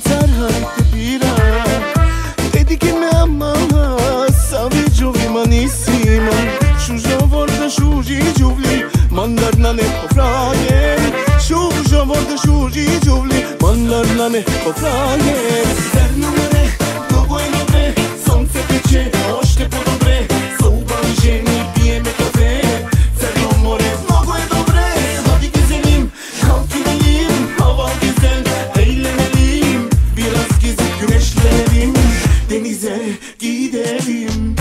manzara të pira. Dediche mea mama, sa vi giovi manissima. Shujo vorda shuji juvli, mandar nane po frajen. Shujo vorda shuji juvli, mandar nane po frajen. Zernumere, dogo e dobre, sonce peče, ošte po dobre. Souban ženi, pijeme kafe. Zernumere, mnogo je dobre, hadi gezelim, kalk gidelim. Hava güzel, eğlenelim. Biraz gezip güneşlenelim, denize gidelim.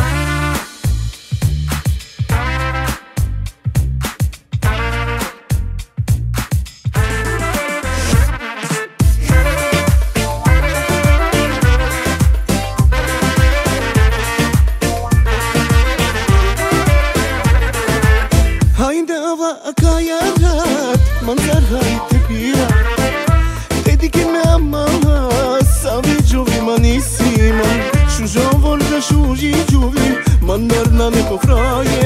Haydi hava akayarat, manzara te pira. Dediche mea mama, sa vi giovi manissima. Shujo vorda shuji juvli, mandar nane po fraje.